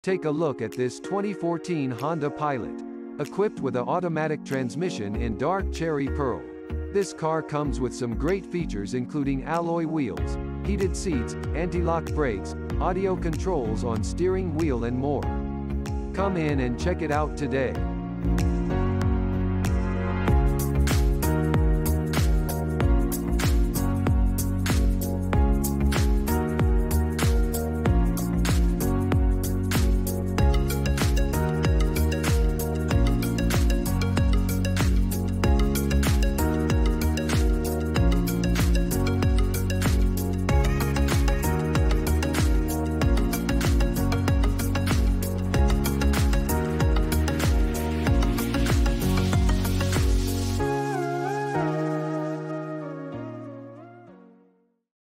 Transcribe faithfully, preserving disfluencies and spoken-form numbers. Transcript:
Take a look at this twenty fourteen Honda Pilot. Equipped with an automatic transmission in dark cherry pearl. This car comes with some great features including alloy wheels, heated seats, anti-lock brakes, audio controls on steering wheel and more. Come in and check it out today.